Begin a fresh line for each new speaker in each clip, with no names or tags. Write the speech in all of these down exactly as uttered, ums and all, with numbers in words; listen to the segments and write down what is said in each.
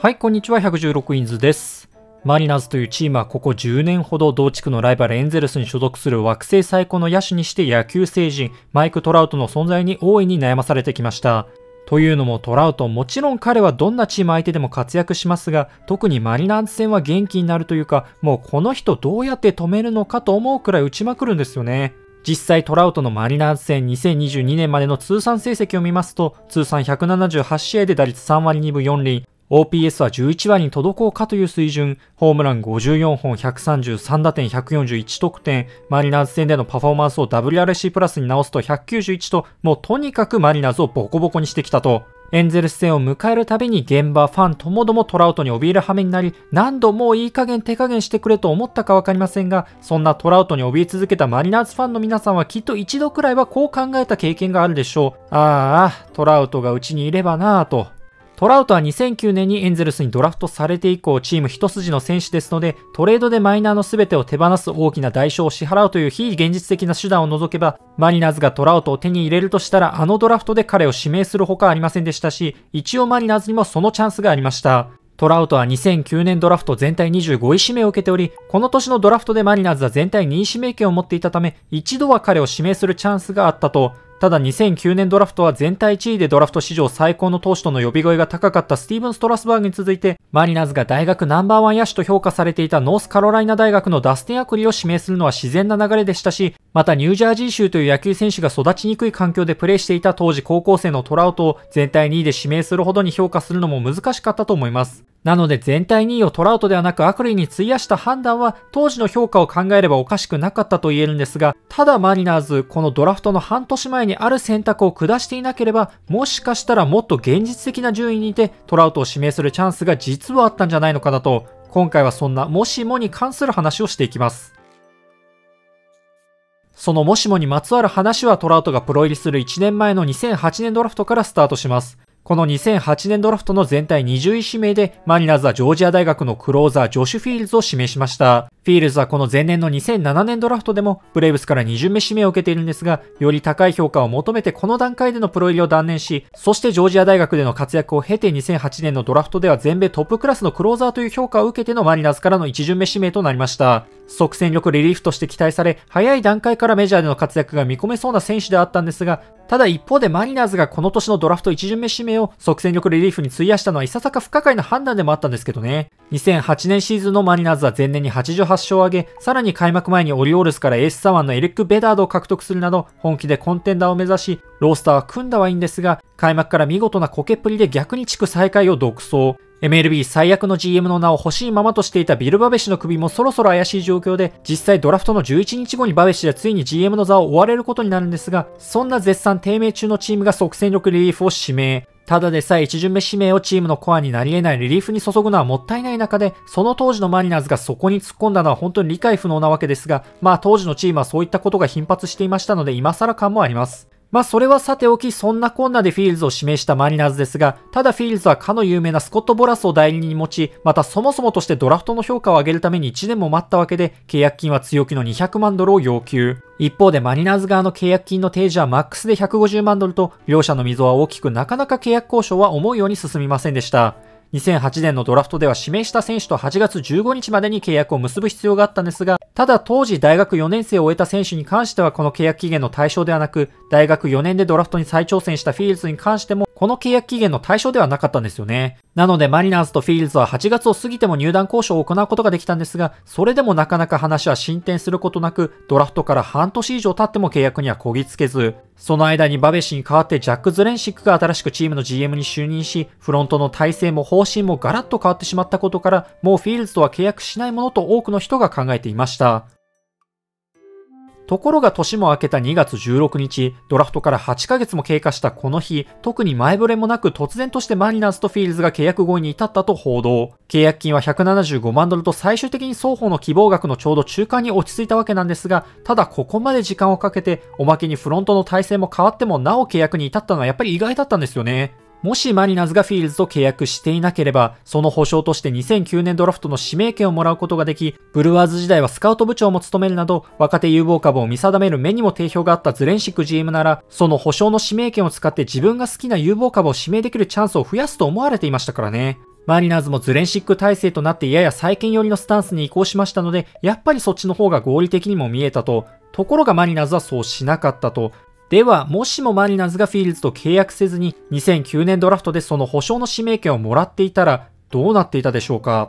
はい、こんにちは。ひゃくじゅうろくインズです。マリナーズというチームはここじゅうねんほど同地区のライバルエンゼルスに所属する惑星最高の野手にして野球星人マイク・トラウトの存在に大いに悩まされてきました。というのもトラウト、もちろん彼はどんなチーム相手でも活躍しますが、特にマリナーズ戦は元気になるというか、もうこの人どうやって止めるのかと思うくらい打ちまくるんですよね。実際トラウトのマリナーズ戦にせんにじゅうにねんまでの通算成績を見ますと、通算ひゃくななじゅうはちしあいで打率さんわりにぶよんりん、オーピーエス はじゅういちわりに届こうかという水準、ホームランごじゅうよんほん、ひゃくさんじゅうさんだてん、ひゃくよんじゅういちとくてん、マリナーズ戦でのパフォーマンスを ダブリューアールエスシー プラスに直すとひゃくきゅうじゅういちと、もうとにかくマリナーズをボコボコにしてきたと。エンゼルス戦を迎えるたびに現場、ファンともどもトラウトに怯える羽目になり、何度もういい加減手加減してくれと思ったかわかりませんが、そんなトラウトに怯え続けたマリナーズファンの皆さんはきっと一度くらいはこう考えた経験があるでしょう。ああ、トラウトがうちにいればなぁと。トラウトはにせんきゅうねんにエンゼルスにドラフトされて以降、チーム一筋の選手ですので、トレードでマイナーの全てを手放す大きな代償を支払うという非現実的な手段を除けば、マリナーズがトラウトを手に入れるとしたら、あのドラフトで彼を指名するほかありませんでしたし、一応マリナーズにもそのチャンスがありました。トラウトはにせんきゅうねんドラフト全体にじゅうごい指名を受けており、この年のドラフトでマリナーズは全体にい指名権を持っていたため、一度は彼を指名するチャンスがあったと。ただにせんきゅうねんドラフトは全体いちいでドラフト史上最高の投手との呼び声が高かったスティーブン・ストラスバーグに続いて、マリナーズが大学ナンバーワン野手と評価されていたノースカロライナ大学のダスティン・アクリを指名するのは自然な流れでしたし、またニュージャージー州という野球選手が育ちにくい環境でプレーしていた当時高校生のトラウトを全体にいで指名するほどに評価するのも難しかったと思います。なので全体にいをトラウトではなくアクリーに費やした判断は当時の評価を考えればおかしくなかったと言えるんですが、ただマリナーズ、このドラフトの半年前にある選択を下していなければ、もしかしたらもっと現実的な順位にいてトラウトを指名するチャンスが実はあったんじゃないのかなと、今回はそんなもしもに関する話をしていきます。そのもしもにまつわる話はトラウトがプロ入りするいちねんまえのにせんはちねんドラフトからスタートします。このにせんはちねんドラフトの全体にじゅうい指名で、マリナーズはジョージア大学のクローザージョシュ・フィールズを指名しました。フィールズはこの前年のにせんななねんドラフトでもブレイブスからに巡目指名を受けているんですが、より高い評価を求めてこの段階でのプロ入りを断念し、そしてジョージア大学での活躍を経てにせんはちねんのドラフトでは全米トップクラスのクローザーという評価を受けてのマリナーズからのいち巡目指名となりました。即戦力リリーフとして期待され、早い段階からメジャーでの活躍が見込めそうな選手であったんですが、ただ一方でマリナーズがこの年のドラフトいち巡目指名を即戦力リリーフに費やしたのはいささか不可解な判断でもあったんですけどね。にせんはちねんシーズンのマリナーズは前年にはちじゅうはちしょうを挙げ、さらに開幕前にオリオールズからエース左腕のエリック・ベダードを獲得するなど、本気でコンテンダーを目指し、ロースターは組んだはいいんですが、開幕から見事なコケっぷりで逆に地区最下位を独走。エムエルビー 最悪の ジーエム の名を欲しいままとしていたビル・バベシの首もそろそろ怪しい状況で、実際ドラフトのじゅういちにちごにバベシはついに ジーエム の座を追われることになるんですが、そんな絶賛低迷中のチームが即戦力リリーフを指名。ただでさえいち巡目指名をチームのコアになり得ないリリーフに注ぐのはもったいない中で、その当時のマリナーズがそこに突っ込んだのは本当に理解不能なわけですが、まあ当時のチームはそういったことが頻発していましたので今更感もあります。まあそれはさておき、そんなこんなでフィールズを指名したマリナーズですが、ただフィールズはかの有名なスコット・ボラスを代理人に持ち、またそもそもとしてドラフトの評価を上げるためにいちねんも待ったわけで、契約金は強気のにひゃくまんドルを要求。一方でマリナーズ側の契約金の提示はマックスでひゃくごじゅうまんドルと、両者の溝は大きく、なかなか契約交渉は思うように進みませんでした。にせんはちねんのドラフトでは指名した選手とはちがつじゅうごにちまでに契約を結ぶ必要があったんですが、ただ当時大学よねん生を終えた選手に関してはこの契約期限の対象ではなく、大学よねんでドラフトに再挑戦したフィールズに関してもこの契約期限の対象ではなかったんですよね。なのでマリナーズとフィールズははちがつを過ぎても入団交渉を行うことができたんですが、それでもなかなか話は進展することなく、ドラフトから半年以上経っても契約にはこぎつけず、その間にバベシに代わってジャック・ズレンシックが新しくチームの ジーエム に就任し、フロントの体制も方針もガラッと変わってしまったことから、もうフィールズとは契約しないものと多くの人が考えていました。ところが年も明けたにがつじゅうろくにち、ドラフトからはちかげつも経過したこの日、特に前触れもなく突然としてマリナーズとフィールズが契約合意に至ったと報道。契約金はひゃくななじゅうごまんドルと最終的に双方の希望額のちょうど中間に落ち着いたわけなんですが、ただここまで時間をかけて、おまけにフロントの体制も変わってもなお契約に至ったのはやっぱり意外だったんですよね。もしマリナーズがフィールズと契約していなければ、その保証としてにせんきゅうねんドラフトの指名権をもらうことができ、ブルワーズ時代はスカウト部長も務めるなど、若手有望株を見定める目にも定評があったズレンシック ジーエム なら、その保証の指名権を使って自分が好きな有望株を指名できるチャンスを増やすと思われていましたからね。 マリナーズもズレンシック体制となってやや再建寄りのスタンスに移行しましたので、やっぱりそっちの方が合理的にも見えたと。ところがマリナーズはそうしなかったと。では、もしもマリナーズがフィールズと契約せずににせんきゅうねんドラフトでその保証の指名権をもらっていたらどうなっていたでしょうか。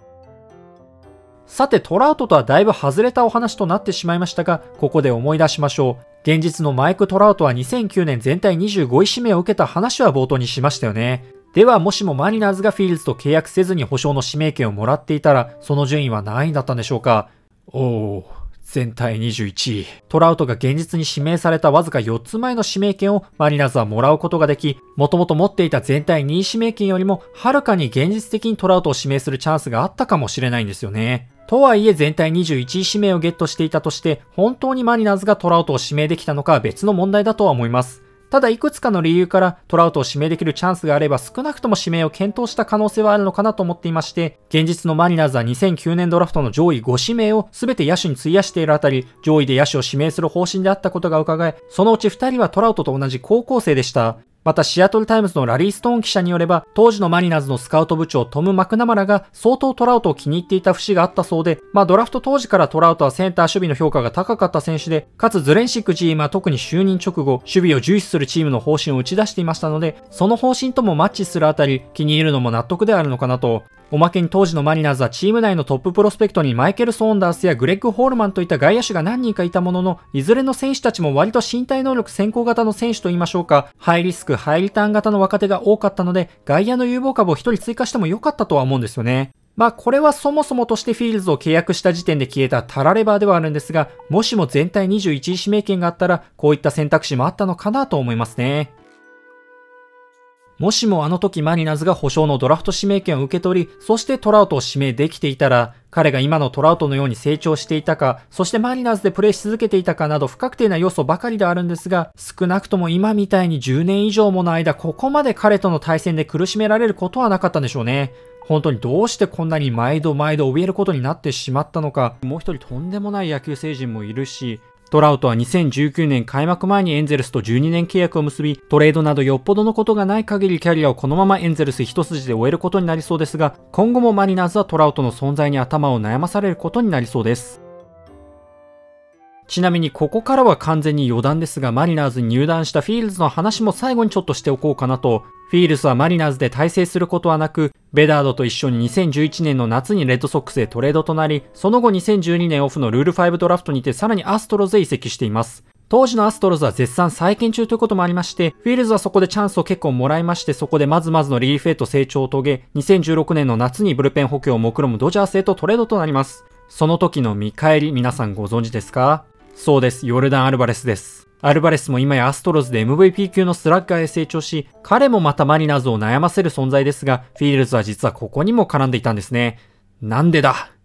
さて、トラウトとはだいぶ外れたお話となってしまいましたが、ここで思い出しましょう。現実のマイク・トラウトはにせんきゅうねん全体にじゅうごい指名を受けた話は冒頭にしましたよね。では、もしもマリナーズがフィールズと契約せずに保証の指名権をもらっていたら、その順位は何位だったんでしょうか。おー。全体にじゅういちい。トラウトが現実に指名されたわずかよっつまえの指名権をマリナーズはもらうことができ、もともと持っていた全体にい指名権よりもはるかに現実的にトラウトを指名するチャンスがあったかもしれないんですよね。とはいえ全体にじゅういちい指名をゲットしていたとして、本当にマリナーズがトラウトを指名できたのかは別の問題だとは思います。ただいくつかの理由からトラウトを指名できるチャンスがあれば少なくとも指名を検討した可能性はあるのかなと思っていまして、現実のマリナーズはにせんきゅうねんドラフトの上位ご指名を全て野手に費やしているあたり、上位で野手を指名する方針であったことが伺え、そのうちふたりはトラウトと同じ高校生でした。またシアトルタイムズのラリー・ストーン記者によれば、当時のマリナーズのスカウト部長トム・マクナマラが相当トラウトを気に入っていた節があったそうで、まあドラフト当時からトラウトはセンター守備の評価が高かった選手で、かつズレンシック ジーエム は特に就任直後、守備を重視するチームの方針を打ち出していましたので、その方針ともマッチするあたり気に入るのも納得であるのかなと。おまけに当時のマリナーズはチーム内のトッププロスペクトにマイケル・ソーンダースやグレッグ・ホールマンといった外野手が何人かいたものの、いずれの選手たちも割と身体能力先行型の選手と言いましょうか、ハイリスク、ハイリターン型の若手が多かったので、外野の有望株を一人追加しても良かったとは思うんですよね。まあこれはそもそもとしてフィールズを契約した時点で消えたタラレバーではあるんですが、もしも全体にじゅういちい指名権があったら、こういった選択肢もあったのかなと思いますね。もしもあの時マリナーズが保証のドラフト指名権を受け取り、そしてトラウトを指名できていたら、彼が今のトラウトのように成長していたか、そしてマリナーズでプレーし続けていたかなど不確定な要素ばかりであるんですが、少なくとも今みたいにじゅうねん以上もの間ここまで彼との対戦で苦しめられることはなかったんでしょうね。本当にどうしてこんなに毎度毎度怯えることになってしまったのか。もう一人とんでもない野球星人もいるし、トラウトはにせんじゅうきゅうねん開幕前にエンゼルスとじゅうにねん契約を結び、トレードなどよっぽどのことがない限りキャリアをこのままエンゼルス一筋で終えることになりそうですが、今後もマリナーズはトラウトの存在に頭を悩まされることになりそうです。ちなみにここからは完全に余談ですが、マリナーズに入団したフィールズの話も最後にちょっとしておこうかなと。フィールズはマリナーズで大成することはなく、ベダードと一緒ににせんじゅういちねんの夏にレッドソックスへトレードとなり、その後にせんじゅうにねんオフのルールファイブドラフトにてさらにアストロズへ移籍しています。当時のアストロズは絶賛再建中ということもありまして、フィールズはそこでチャンスを結構もらいまして、そこでまずまずのリリーフへと成長を遂げ、にせんじゅうろくねんの夏にブルペン補強を目論むドジャースへとトレードとなります。その時の見返り、皆さんご存知ですか？そうです、ヨルダン・アルバレスです。アルバレスも今やアストロズで エムブイピー 級のスラッガーへ成長し、彼もまたマリナーズを悩ませる存在ですが、フィールズは実はここにも絡んでいたんですね。なんでだ